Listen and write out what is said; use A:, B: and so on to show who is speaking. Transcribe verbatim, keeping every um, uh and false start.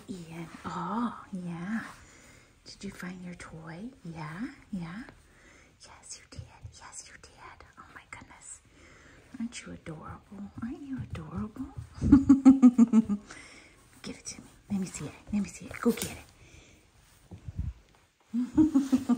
A: Ian. Oh, yeah. Did you find your toy? Yeah, yeah. Yes, you did. Yes, you did. Oh, my goodness. Aren't you adorable? Aren't you adorable? Give it to me. Let me see it. Let me see it. Go get it.